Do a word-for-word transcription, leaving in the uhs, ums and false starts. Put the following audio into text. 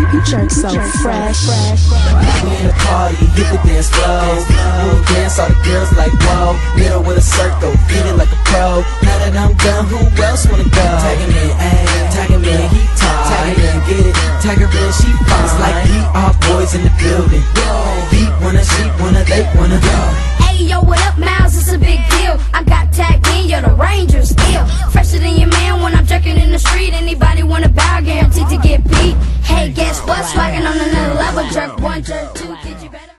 you jerk so fresh. We in the party, hit the dance floor. You dance, all the girls like whoa. Middle with a circle, feeling like a pro. Now that I'm done, who else wanna go? Tag him in, ayy, tag him in, he tight. Tag him in, get it, tag her in, she fine. It's like we all boys in the building. He wanna, she wanna, they wanna go. Hey yo, what up, Miles? It's a big deal. I got tagged in, you're the Ranger still. Fresher than your man when I'm jerking in the street. Anybody wanna bow, guaranteed to get beat. Hey, guess what? Swagging on another level. Jerk one, jerk two, get you better.